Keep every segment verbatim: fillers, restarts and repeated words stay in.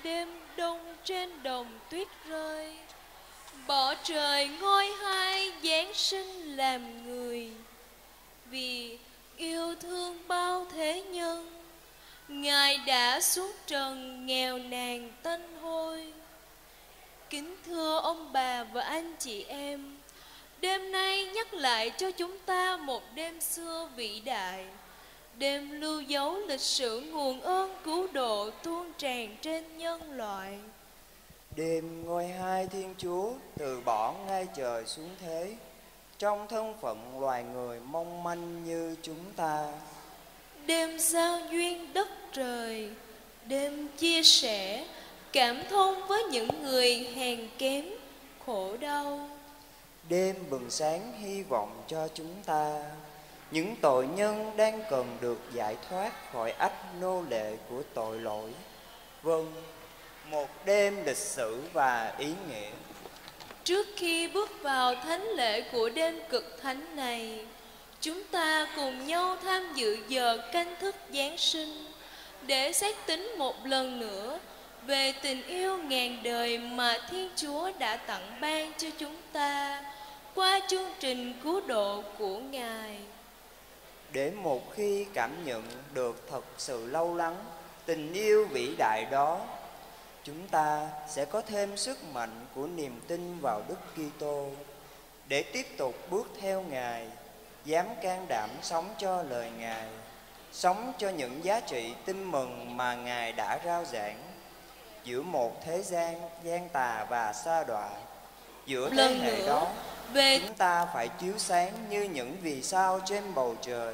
đêm đông trên đồng tuyết rơi, bỏ trời ngôi hai giáng sinh làm người. Vì yêu thương bao thế nhân, Ngài đã xuống trần nghèo nàn tanh hôi. Kính thưa ông bà và anh chị em, đêm nay nhắc lại cho chúng ta một đêm xưa vĩ đại, đêm lưu dấu lịch sử nguồn ơn cứu độ tuôn tràn trên nhân loại. Đêm ngôi hai Thiên Chúa từ bỏ ngai trời xuống thế, trong thân phận loài người mong manh như chúng ta. Đêm giao duyên đất trời, đêm chia sẻ, cảm thông với những người hèn kém, khổ đau. Đêm bừng sáng hy vọng cho chúng ta, những tội nhân đang cần được giải thoát khỏi ách nô lệ của tội lỗi. Vâng, một đêm lịch sử và ý nghĩa. Trước khi bước vào thánh lễ của đêm cực thánh này, chúng ta cùng nhau tham dự giờ canh thức Giáng sinh để xét tính một lần nữa về tình yêu ngàn đời mà Thiên Chúa đã tặng ban cho chúng ta qua chương trình cứu độ của Ngài. Để một khi cảm nhận được thật sự lâu lắng tình yêu vĩ đại đó, chúng ta sẽ có thêm sức mạnh của niềm tin vào Đức Kitô để tiếp tục bước theo Ngài, dám can đảm sống cho lời Ngài, sống cho những giá trị tin mừng mà Ngài đã rao giảng giữa một thế gian gian tà và sa đọa. Giữa thế hệ đó, về chúng ta phải chiếu sáng như những vì sao trên bầu trời.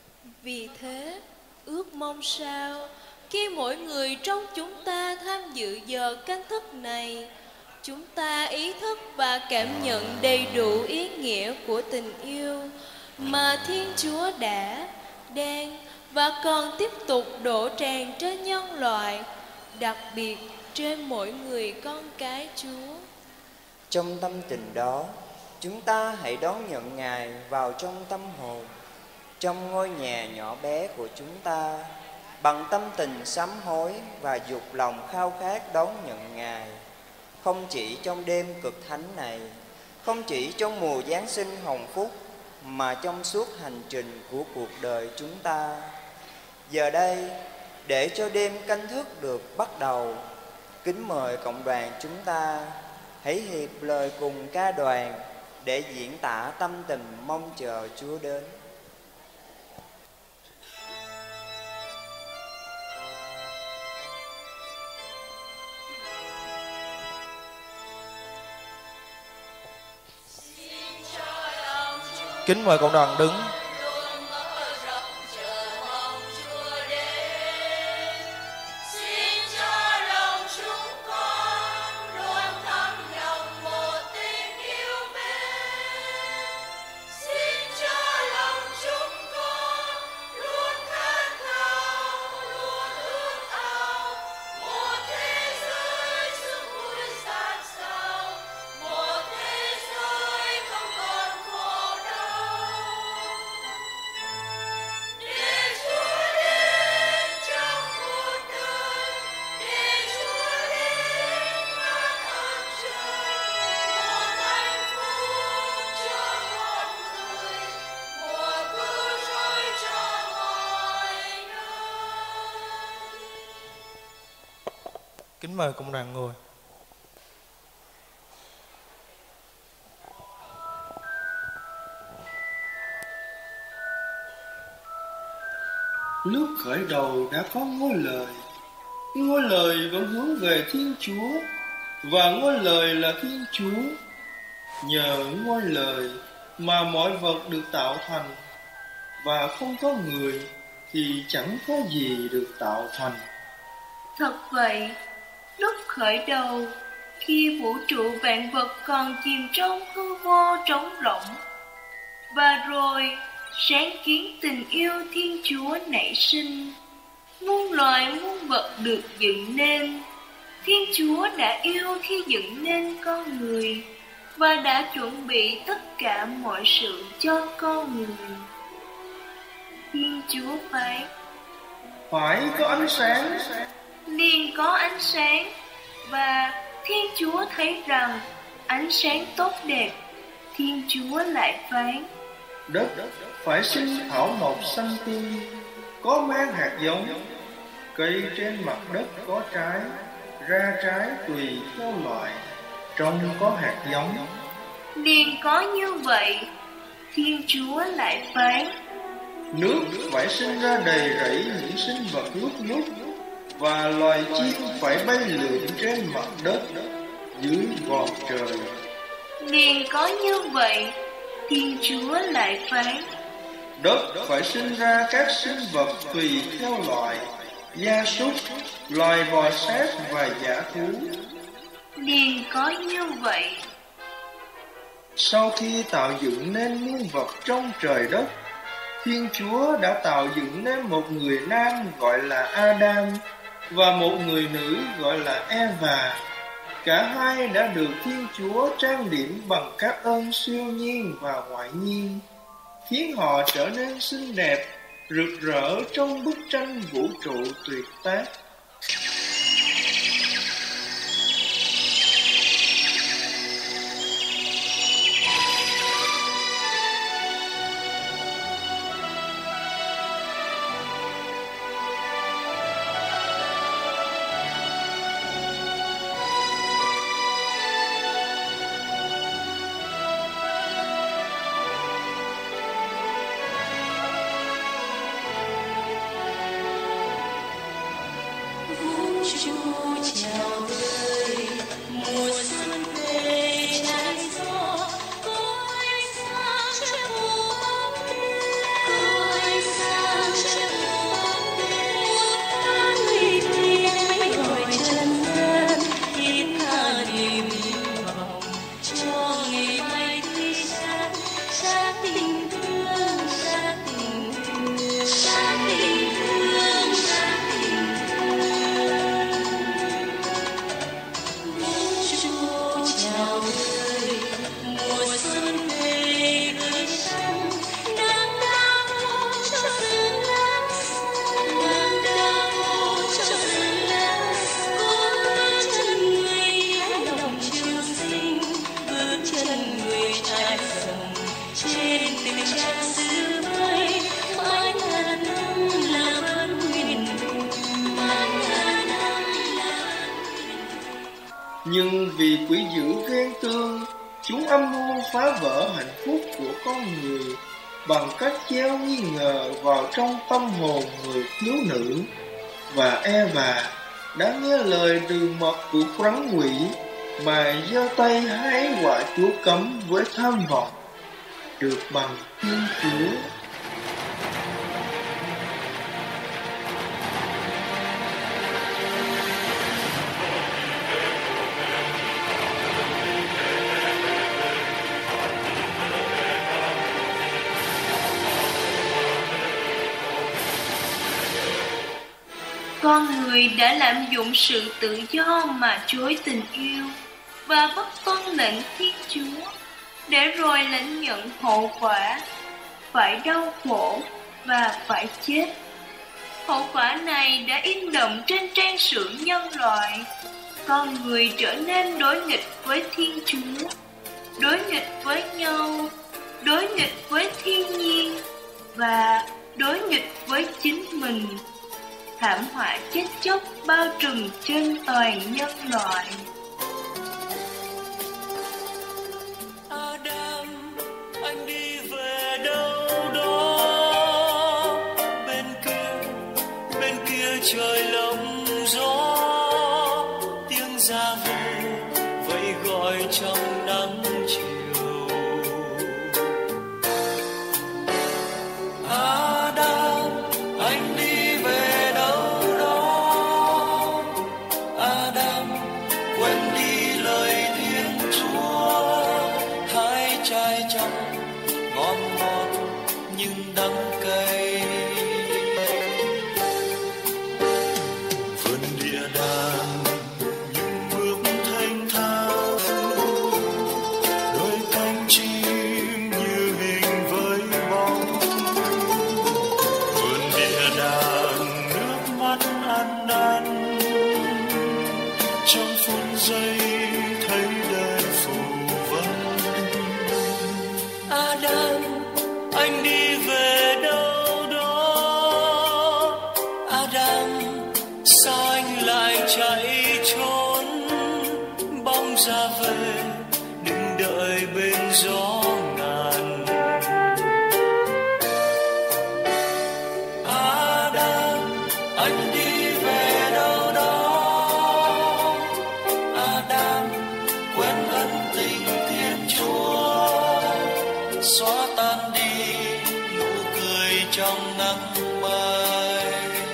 Vì thế, ước mong sao khi mỗi người trong chúng ta tham dự giờ canh thức này, chúng ta ý thức và cảm nhận đầy đủ ý nghĩa của tình yêu mà Thiên Chúa đã, đang và còn tiếp tục đổ tràn trên nhân loại, đặc biệt trên mỗi người con cái Chúa. Trong tâm tình đó, chúng ta hãy đón nhận Ngài vào trong tâm hồn, trong ngôi nhà nhỏ bé của chúng ta, bằng tâm tình sám hối và dục lòng khao khát đón nhận Ngài, không chỉ trong đêm cực thánh này, không chỉ trong mùa Giáng sinh hồng phúc, mà trong suốt hành trình của cuộc đời chúng ta. Giờ đây, để cho đêm canh thức được bắt đầu, kính mời cộng đoàn chúng ta hãy hiệp lời cùng ca đoàn để diễn tả tâm tình mong chờ Chúa đến. Kính mời cộng đoàn đứng. Kính mời cộng đoàn ngồi. Lúc khởi đầu đã có ngôi lời, ngôi lời vẫn hướng về Thiên Chúa, và ngôi lời là Thiên Chúa. Nhờ ngôi lời mà mọi vật được tạo thành, và không có người thì chẳng có gì được tạo thành. Thật vậy, lúc khởi đầu, khi vũ trụ vạn vật còn chìm trong hư vô trống rỗng, và rồi sáng kiến tình yêu Thiên Chúa nảy sinh, muôn loài muôn vật được dựng nên. Thiên Chúa đã yêu khi dựng nên con người, và đã chuẩn bị tất cả mọi sự cho con người. Thiên Chúa phán: phải có ánh sáng, liền có ánh sáng, và Thiên Chúa thấy rằng ánh sáng tốt đẹp. Thiên Chúa lại phán: Đất phải sinh thảo mộc xanh tươi, có mang hạt giống. Cây trên mặt đất có trái, ra trái tùy theo loại, trong có hạt giống. Liền có như vậy. Thiên Chúa lại phán: Nước phải sinh ra đầy rẫy những sinh vật lúc nhúc, và loài chim phải bay lượn trên mặt đất, dưới vòm trời. Liền có như vậy. Thiên Chúa lại phán: Đất phải sinh ra các sinh vật tùy theo loại, gia súc, loài bò sát và dã thú. Liền có như vậy. Sau khi tạo dựng nên muôn vật trong trời đất, Thiên Chúa đã tạo dựng nên một người nam gọi là Adam và một người nữ gọi là Eva. Cả hai đã được Thiên Chúa trang điểm bằng các ơn siêu nhiên và ngoại nhiên, khiến họ trở nên xinh đẹp, rực rỡ trong bức tranh vũ trụ tuyệt tác. Nhưng vì quỷ dữ ghen tương, chúng âm mưu phá vỡ hạnh phúc của con người bằng cách gieo nghi ngờ vào trong tâm hồn người thiếu nữ. Và Eva đã nghe lời đường mật của rắn quỷ mà giơ tay hái quả chúa cấm với tham vọng, được bằng Thiên Chúa. Con người đã lạm dụng sự tự do mà chối tình yêu và bất tuân lệnh Thiên Chúa, để rồi lãnh nhận hậu quả, phải đau khổ và phải chết. Hậu quả này đã in đậm trên trang sử nhân loại. Con người trở nên đối nghịch với Thiên Chúa, đối nghịch với nhau, đối nghịch với thiên nhiên và đối nghịch với chính mình. Thảm họa chết chóc bao trùm trên toàn nhân loại. Adam, anh đi về đâu đó? Bên kia, bên kia trời lộng gió, tiếng ra về vẫy gọi trong nắng chiều. Adam, anh đi về ăn năn trong nắng mai.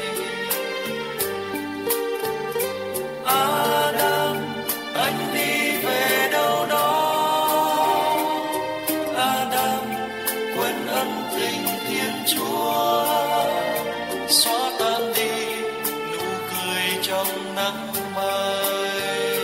Adam, anh đi về đâu đó? Adam, quên ân tình Thiên Chúa, xóa tan đi nụ cười trong nắng mai.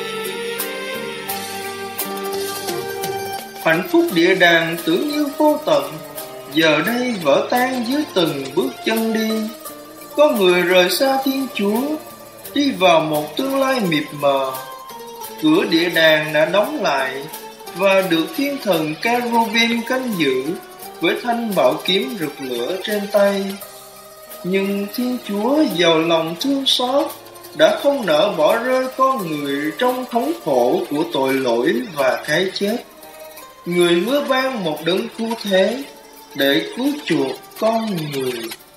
Hạnh phúc địa đàng tưởng như vô tận, giờ đây vỡ tan dưới từng bước chân đi. Có người rời xa Thiên Chúa, đi vào một tương lai mịt mờ. Cửa địa đàng đã đóng lại và được thiên thần Cherubim canh giữ với thanh bảo kiếm rực lửa trên tay. Nhưng Thiên Chúa giàu lòng thương xót đã không nỡ bỏ rơi con người trong thống khổ của tội lỗi và cái chết. Người hứa ban một đấng cứu thế để cứu chuộc con người.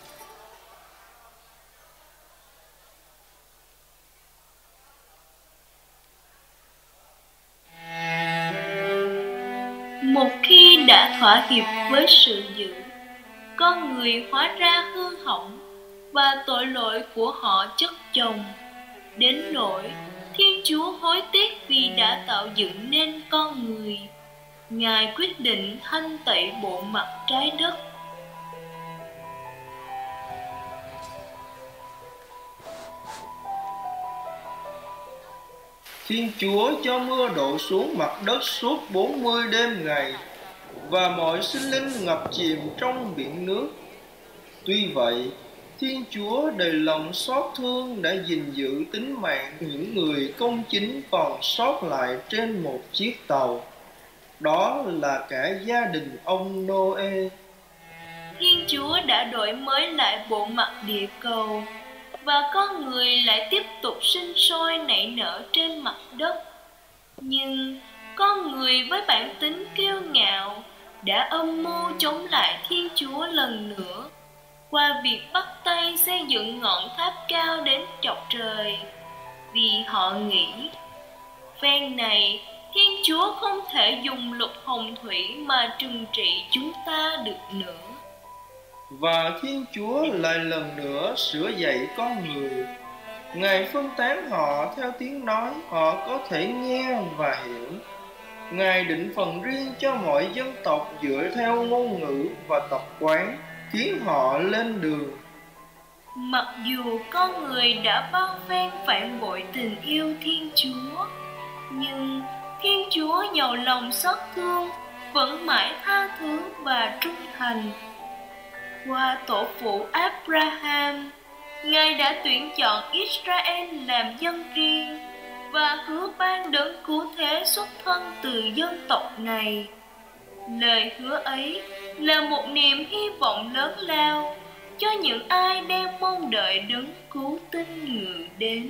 Một khi đã thỏa hiệp với sự dữ, con người hóa ra hư hỏng và tội lỗi của họ chất chồng, đến nỗi Thiên Chúa hối tiếc vì đã tạo dựng nên con người. Ngài quyết định thanh tẩy bộ mặt trái đất. Thiên Chúa cho mưa đổ xuống mặt đất suốt bốn mươi đêm ngày, và mọi sinh linh ngập chìm trong biển nước. Tuy vậy, Thiên Chúa đầy lòng xót thương đã gìn giữ tính mạng những người công chính còn sót lại trên một chiếc tàu. Đó là cả gia đình ông Noe. Thiên Chúa đã đổi mới lại bộ mặt địa cầu, và con người lại tiếp tục sinh sôi nảy nở trên mặt đất. Nhưng con người với bản tính kiêu ngạo đã âm mưu chống lại Thiên Chúa lần nữa qua việc bắt tay xây dựng ngọn tháp cao đến chọc trời, vì họ nghĩ phen này Thiên Chúa không thể dùng luật hồng thủy mà trừng trị chúng ta được nữa. Và Thiên Chúa lại lần nữa sửa dạy con người. Ngài phân tán họ theo tiếng nói họ có thể nghe và hiểu. Ngài định phần riêng cho mọi dân tộc dựa theo ngôn ngữ và tập quán, khiến họ lên đường. Mặc dù con người đã bao phen phản bội tình yêu Thiên Chúa, nhưng Thiên Chúa giàu lòng xót thương vẫn mãi tha thứ và trung thành. Qua tổ phụ Abraham, Ngài đã tuyển chọn Israel làm dân riêng và hứa ban đấng cứu thế xuất thân từ dân tộc này. Lời hứa ấy là một niềm hy vọng lớn lao cho những ai đang mong đợi đấng cứu tinh ngự đến.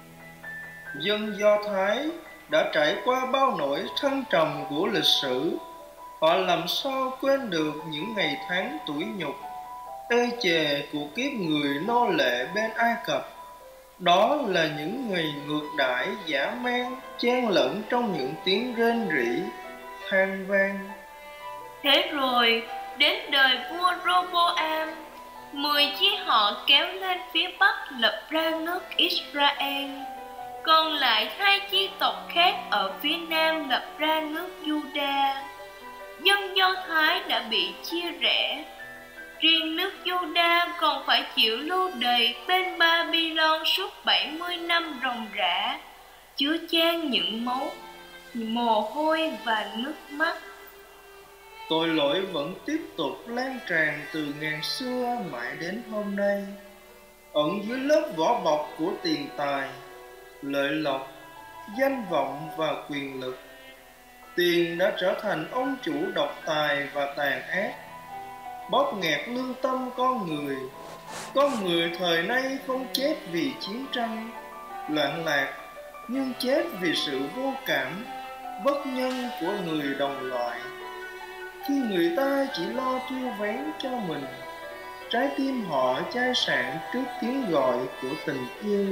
Dân Do Thái đã trải qua bao nỗi thăng trầm của lịch sử. Họ làm sao quên được những ngày tháng tủi nhục, ê chề của kiếp người nô lệ bên Ai Cập. Đó là những ngày ngược đãi dã man, chen lẫn trong những tiếng rên rỉ, than vang. Thế rồi, đến đời vua Roboam, mười chi họ kéo lên phía bắc lập ra nước Israel. Còn lại hai chi tộc khác ở phía nam lập ra nước Juda. Dân Do Thái đã bị chia rẽ. Riêng nước Juda còn phải chịu lưu đày bên Babylon suốt bảy mươi năm ròng rã, chứa chan những máu, mồ hôi và nước mắt. Tội lỗi vẫn tiếp tục lan tràn từ ngàn xưa mãi đến hôm nay. Ẩn dưới lớp vỏ bọc của tiền tài, lợi lộc, danh vọng và quyền lực, tiền đã trở thành ông chủ độc tài và tàn ác, bóp nghẹt lương tâm con người. Con người thời nay không chết vì chiến tranh, loạn lạc, nhưng chết vì sự vô cảm, bất nhân của người đồng loại. Khi người ta chỉ lo thu vén cho mình, trái tim họ chai sạn trước tiếng gọi của tình yêu.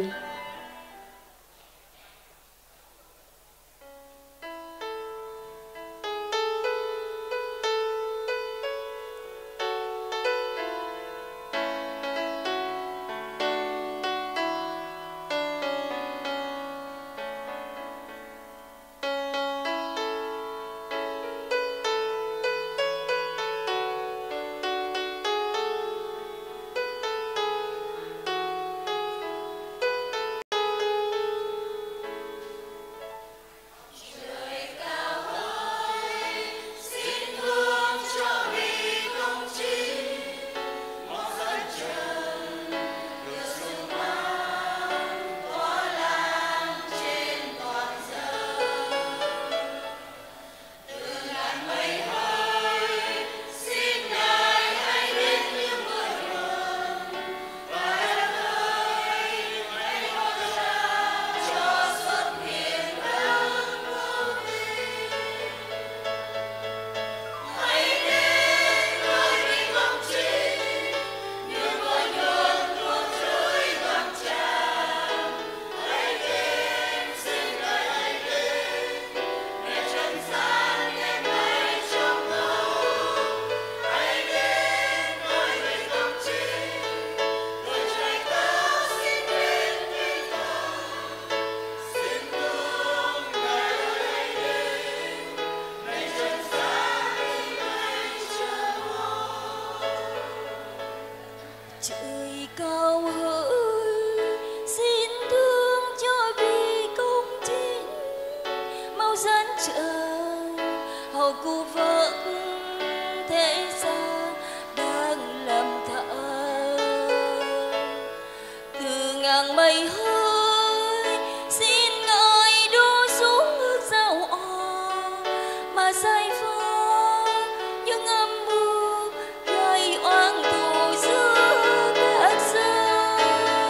Trời cao hỡi, xin thương cho vì công chính, mau dẫn trời hầu cứu vớt thế gian đang lầm than. Từ ngàn mây hơi xin ngài đổ xuống ước giao òa, mà sai phó những âm mưu gây oan thù giữa các dân.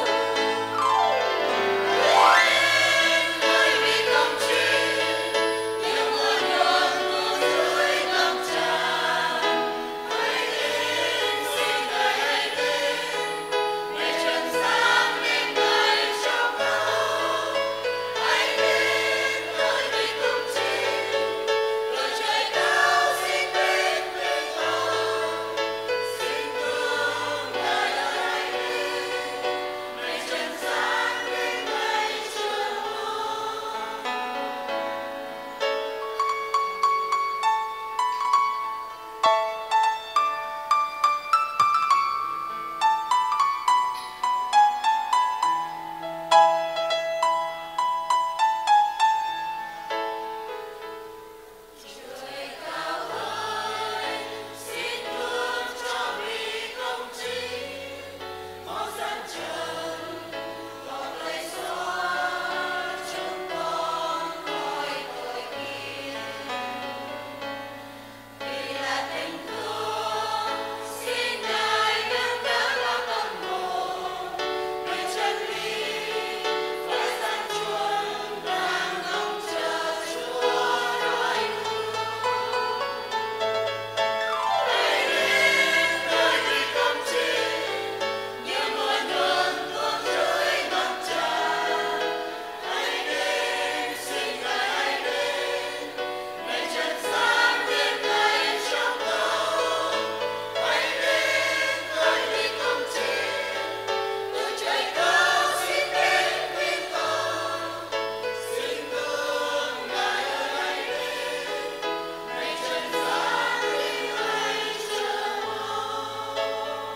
Ngài vì công chính, những ơn nhân của dưới ngập tràn. Hãy đến, xin Ngài hãy đến, để trần gian nên Ngài trong lòng. Hãy đến, Ngài vì công chính, từ trời cao xin đến bên con. Xin thương Ngài hãy đến, để trần gian nên Ngài trong lòng. Trời cao ơi, xin thương cho vì công chính, mau dẫn trần con lời xóa chúng con khỏi tội nghiệp. Vì là tình thương, xin Ngài nâng đỡ bao tâm hồn, vì chân lý với dân chuông đang ngóng chờ Chúa nói thương. Hãy đến, Ngài vì công chính, những nguồn ơn tuôn rơi ngập tràn. Hãy đến, xin Ngài hãy đến, để trần gian biết Ngài trong lòng. Hãy đến, Ngài vì công chính, từ trời cao xin đến bên con. Xin thương Ngài hãy đến, để trần gian biết Ngài trong lòng.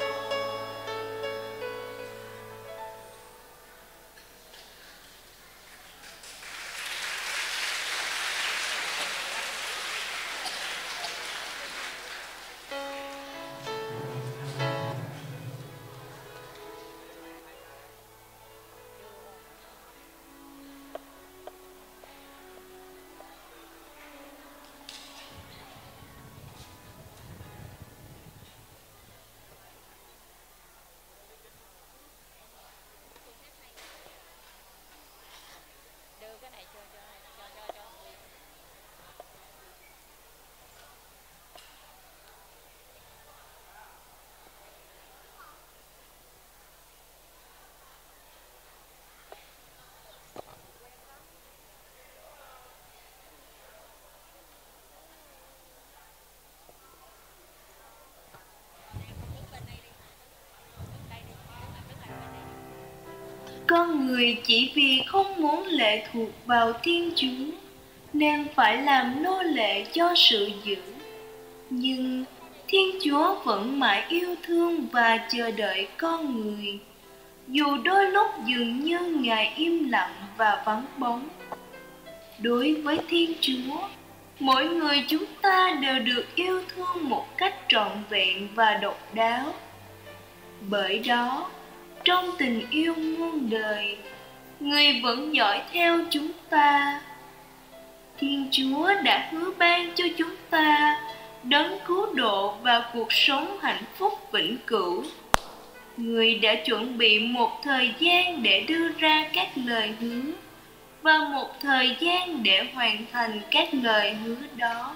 Con người chỉ vì không muốn lệ thuộc vào Thiên Chúa nên phải làm nô lệ cho sự dữ. Nhưng Thiên Chúa vẫn mãi yêu thương và chờ đợi con người, dù đôi lúc dường như Ngài im lặng và vắng bóng. Đối với Thiên Chúa, mỗi người chúng ta đều được yêu thương một cách trọn vẹn và độc đáo. Bởi đó, trong tình yêu muôn đời, Người vẫn dõi theo chúng ta. Thiên Chúa đã hứa ban cho chúng ta đấng cứu độ và cuộc sống hạnh phúc vĩnh cửu. Người đã chuẩn bị một thời gian để đưa ra các lời hứa và một thời gian để hoàn thành các lời hứa đó.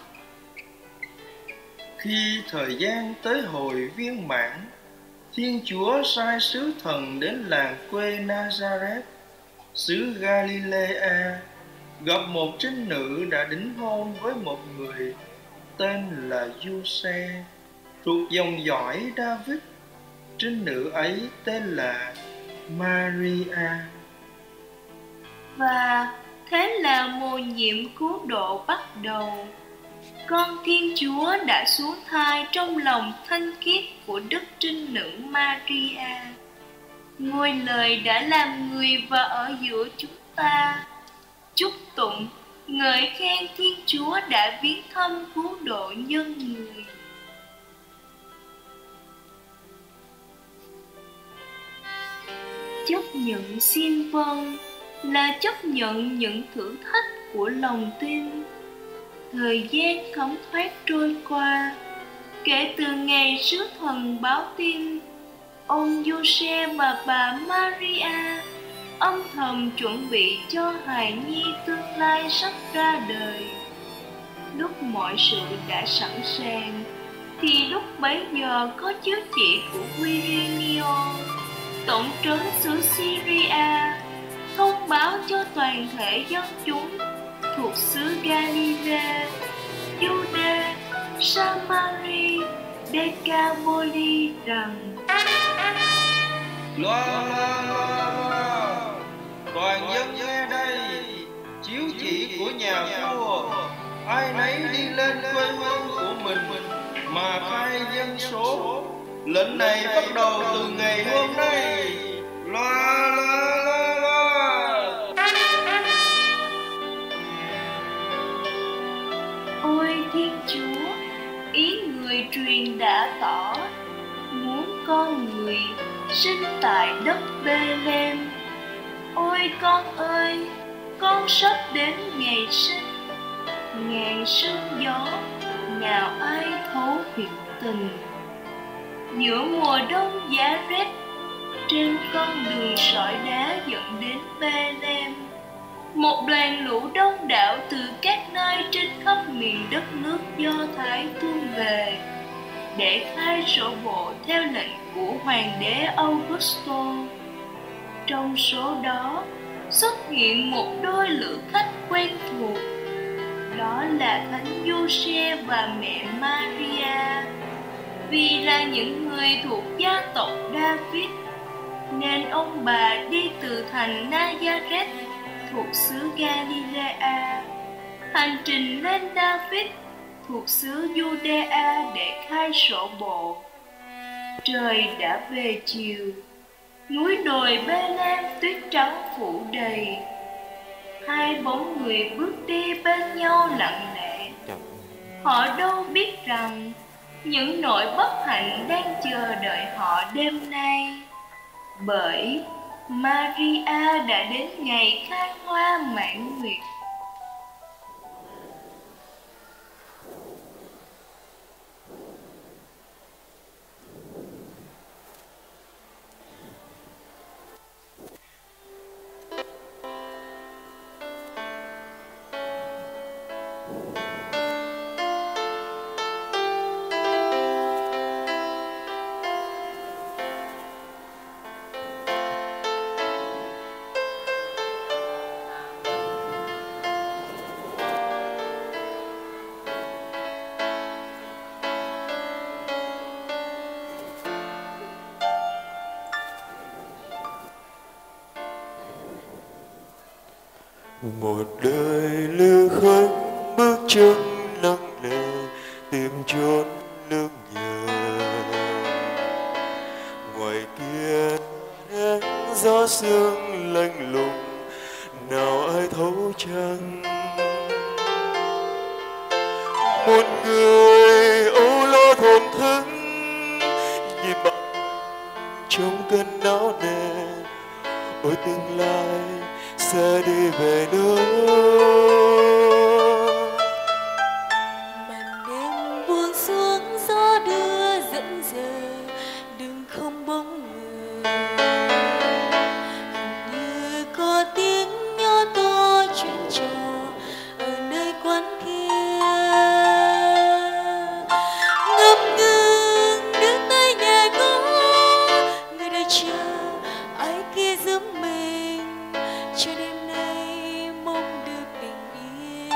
Khi thời gian tới hồi viên mãn, Thiên Chúa sai sứ thần đến làng quê Nazareth, xứ Galilea, gặp một trinh nữ đã đính hôn với một người tên là Giuse, thuộc dòng dõi David. Trinh nữ ấy tên là Maria. Và thế là mùa nhiệm cứu độ bắt đầu. con Thiên Chúa đã xuống thai trong lòng thanh khiết của Đức Trinh Nữ Maria. Ngôi Lời đã làm người và ở giữa chúng ta. Chúc tụng, ngợi khen Thiên Chúa đã viếng thăm cứu độ nhân người. Chấp nhận xin vâng là chấp nhận những thử thách của lòng tin. Thời gian thấm thoát trôi qua, kể từ ngày sứ thần báo tin, ông Giuse và bà Maria âm thầm chuẩn bị cho hài nhi tương lai sắp ra đời. Lúc mọi sự đã sẵn sàng, thì lúc bấy giờ có chiếu chỉ của Quirinius, tổng trấn xứ Syria, thông báo cho toàn thể dân chúng thuộc xứ Galilee, Jude, Samari, Decapoli rằng: Loa loa loa loa, toàn dân nghe đây, chiếu chỉ của nhà vua, ai nấy đi lên quê hương của mình mà khai dân số. Lệnh này bắt đầu từ ngày hôm nay. Loa loa loa loa. Ôi Thiên Chúa, ý người truyền đã tỏ, muốn con người sinh tại đất Bê-lêm. Ôi con ơi, con sắp đến ngày sinh. Ngàn sương gió, nào ai thấu hiểu tình. Giữa mùa đông giá rét, trên con đường sỏi đá dẫn đến Bê-lêm, một đoàn lũ đông đảo từ các nơi trên khắp miền đất nước Do Thái tuôn về để khai sổ bộ theo lệnh của hoàng đế Augusto. Trong số đó xuất hiện một đôi lữ khách quen thuộc, đó là Thánh Giuse và mẹ Maria. Vì là những người thuộc gia tộc David, nên ông bà đi từ thành Nazareth thuộc xứ Galilea, hành trình lên David thuộc xứ Judea để khai sổ bộ. Trời đã về chiều, núi đồi Bê-lêm tuyết trắng phủ đầy. Hai bóng người bước đi bên nhau lặng lẽ. Họ đâu biết rằng những nỗi bất hạnh đang chờ đợi họ đêm nay, bởi Maria đã đến ngày khai hoa mãn nguyệt. Một đời lưu khách bước chân nặng nề tìm chốn nương nhờ. Ngoài kia nắng gió sương lạnh lùng, nào ai thấu chăng? Một người âu lo thổn thức nhìn bạn trong cơn não nề. Ôi tương lai sẽ đi về đâu? Màn đêm buông xuống, gió đưa dẫn giờ, đường không bóng người. Hình như có tiếng nhỏ to chuyện trò ở nơi quán kia. Ngập ngừng đứng nơi nhà có người đợi chờ ai kia giúp mình, cho đêm nay mong được bình yên.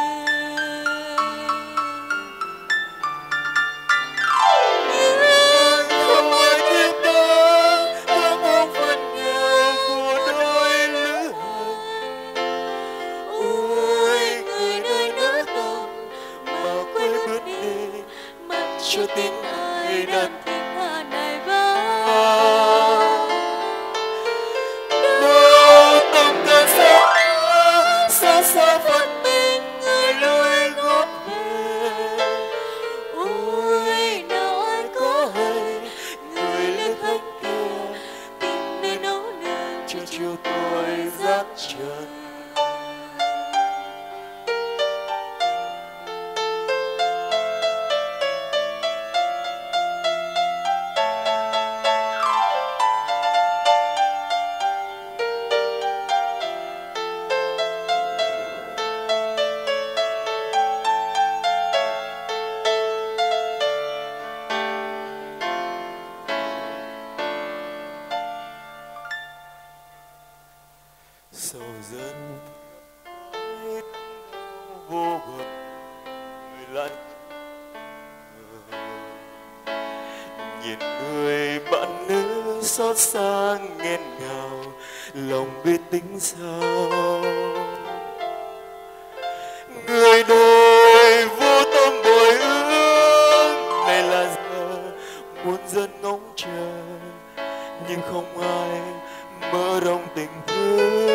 Nhưng không ai biết đó ước mong phần nghèo của đôi lữ hành. Ôi người nơi nước đồng mà quên bước bên kia, tìm nơi nấu nương cho chiều tôi dắt chân. Sầu dân vô bờ người lạnh, nhìn người bạn nữ xót xa nghẹn ngào, lòng biết tính sao. Người đời vô tâm bồi ước, này là giờ muôn dân ngóng chờ, nhưng không ai mở rộng tình thương.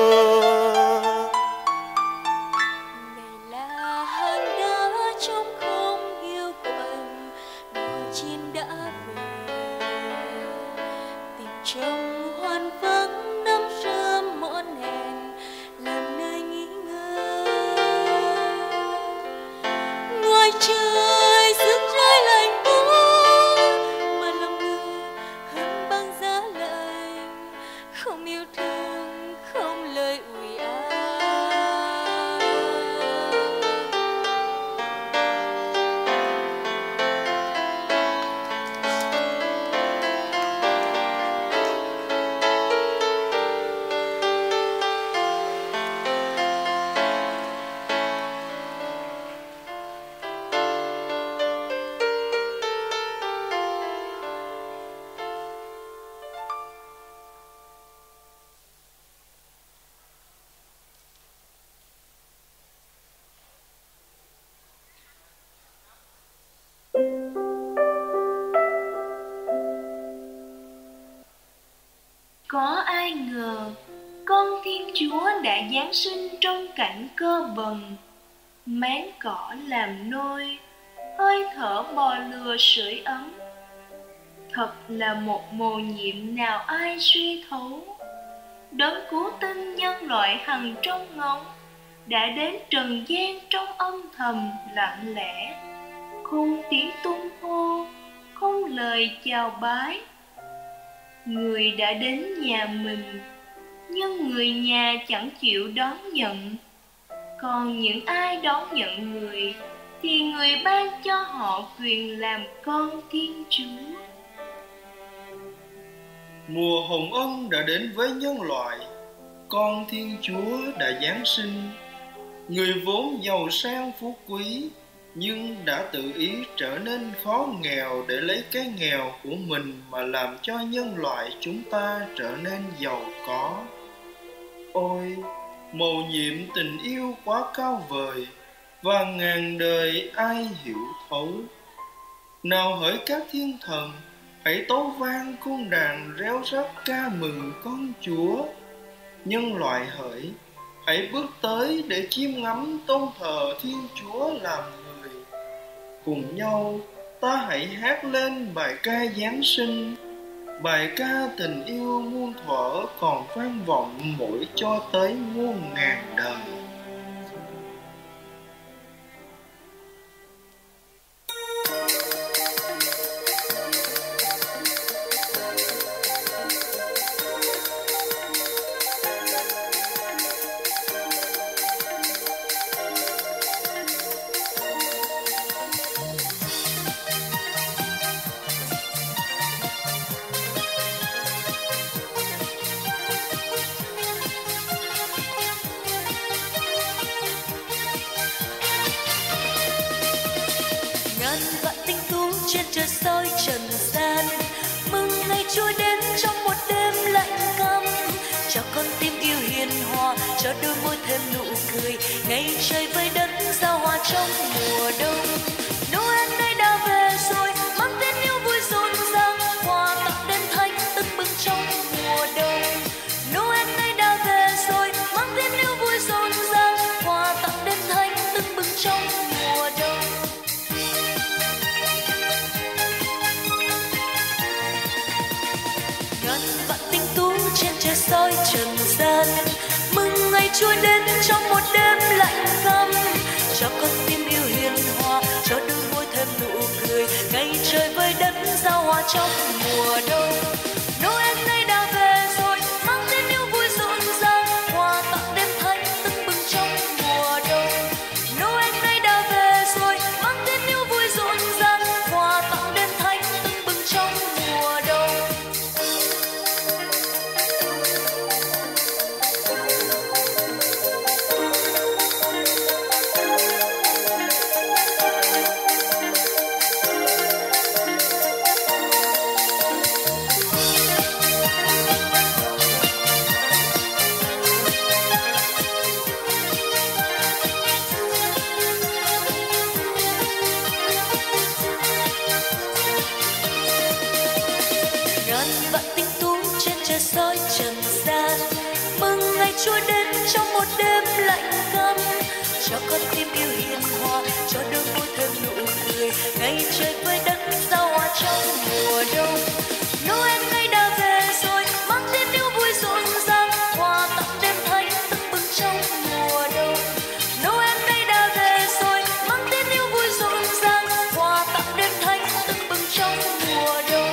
Này là hang đá trong không hiu quạnh, mùa chim đã về, tìm trong hoan vắng năm rơm mọn hèn làm nơi nghỉ ngơi. Ngoài trời sức rơi lạnh buốt, mà lòng người hân băng giá lạnh, không yêu thương không lời ủi an. Có ai ngờ con Thiên Chúa đã giáng sinh trong cảnh cơ bần, máng cỏ làm nôi, hơi thở bò lừa sưởi ấm. Thật là một mầu nhiệm nào ai suy thấu, đấng cứu tinh nhân loại hằng trong ngóng, đã đến trần gian trong âm thầm lặng lẽ, không tiếng tung hô, không lời chào bái. Người đã đến nhà mình, nhưng người nhà chẳng chịu đón nhận. Còn những ai đón nhận người, thì người ban cho họ quyền làm con Thiên Chúa. Mùa hồng ân đã đến với nhân loại, con Thiên Chúa đã giáng sinh. Người vốn giàu sang phú quý, nhưng đã tự ý trở nên khó nghèo để lấy cái nghèo của mình mà làm cho nhân loại chúng ta trở nên giàu có. Ôi, mầu nhiệm tình yêu quá cao vời, và ngàn đời ai hiểu thấu. Nào hỡi các thiên thần, hãy tấu vang cung đàn réo rắt ca mừng con Chúa. Nhân loại hỡi, hãy bước tới để chiêm ngắm tôn thờ Thiên Chúa làm người. Cùng nhau ta hãy hát lên bài ca Giáng sinh, bài ca tình yêu muôn thuở còn vang vọng mỗi cho tới muôn ngàn đời. Trên trời soi trần gian, mừng ngày Chúa đến trong một đêm lạnh căm. Cho con tim yêu hiền hòa, cho đôi môi thêm nụ cười. Ngày trời với đất giao hòa trong mùa đông. Noel nay đã về rồi, mang tên yêu vui rộn ràng, quà tặng đêm thanh tưng bừng trong mùa đông. Noel nay đã về rồi, mang tên yêu vui rộn ràng, quà tặng đêm thanh tưng bừng trong mùa đông. trời soi trần gian. Mừng ngày Chúa đến trong một đêm lạnh căm, cho con tim yêu hiền hòa, cho đôi môi thêm nụ cười. Ngày trời với đất giao hòa trong mùa đông. Noel nay đã về rồi, mang đến yêu vui rộn ràng, hòa tặng đêm thánh tưng bừng trong mùa đông. Noel nay đã về rồi, mang đến yêu vui rộn ràng, hòa tặng đêm thánh tưng bừng trong mùa đông. Soi trần gian, mừng ngày Chúa đến trong một đêm lạnh căm, cho con tim yêu hiền hòa, cho đôi môi thêm nụ cười. Ngày trời với đất giao hòa trong mùa đông. Noel nay đã về rồi, mang đến yêu vui rộn ràng, hòa tặng đêm thánh tưng bừng trong mùa đông. Noel nay đã về rồi, mang đến yêu vui rộn ràng, hòa tặng đêm thánh tưng bừng trong mùa đông.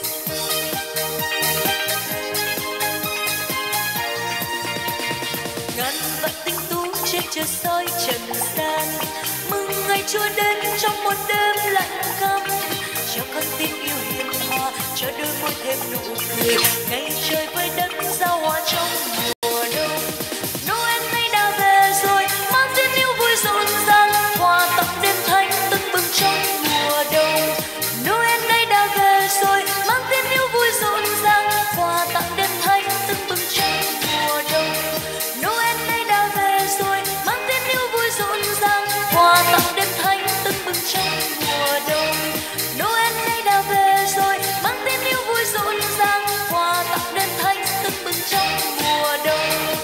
Trên trời soi trần gian, mừng ngày Chúa đến trong một đêm lạnh căm, cho con tim yêu hiền hòa, cho đôi môi thêm nụ cười. Ngày trời với đất giao hòa trong mùa đông. Noel nay đã về rồi, mang đến yêu vui rộn ràng, hòa tặng đêm thánh tưng bừng trong mùa đông. Noel nay đã về rồi, mang đến yêu vui rộn ràng, hòa tặng đêm thánh tưng bừng trong mùa đông. Noel nay đã về rồi, mang đến yêu vui rộn ràng, hòa tặng đêm thánh tưng bừng trong mùa đông. Noel nay đã về rồi, mang đến yêu vui rộn ràng, hòa tặng đêm thánh tưng bừng trong mùa đông.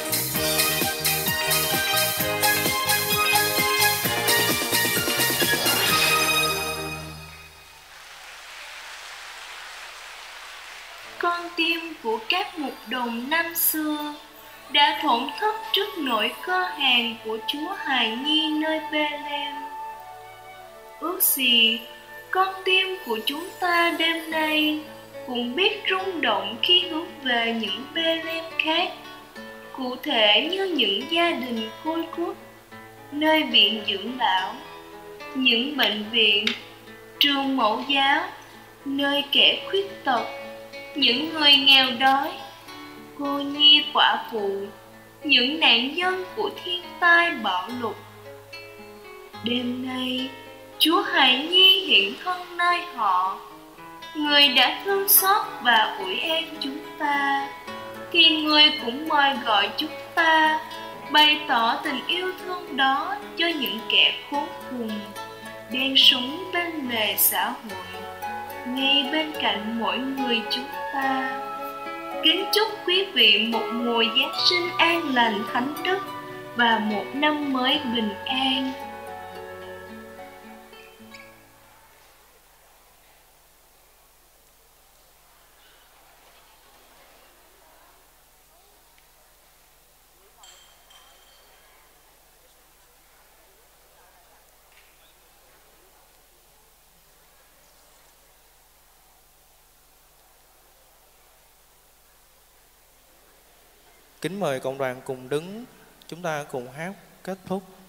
Con tim của các mục đồng năm xưa đã thổn thức trước nỗi cơ hàn của Chúa hài nhi nơi Bê-lem. Ước gì con tim của chúng ta đêm nay cũng biết rung động khi hướng về những Bê-lem khác, cụ thể như những gia đình côi cút, nơi viện dưỡng lão, những bệnh viện, trường mẫu giáo, nơi kẻ khuyết tật, những người nghèo đói, cô nhi quả phụ, những nạn nhân của thiên tai bạo lụt. Đêm nay, Chúa hài nhi hiện thân nơi họ, người đã thương xót và ủi êm chúng ta, thì người cũng mời gọi chúng ta bày tỏ tình yêu thương đó cho những kẻ khốn cùng đang sống bên lề xã hội, ngay bên cạnh mỗi người chúng ta. Kính chúc quý vị một mùa Giáng sinh an lành thánh đức và một năm mới bình an. Kính mời cộng đoàn cùng đứng, chúng ta cùng hát kết thúc.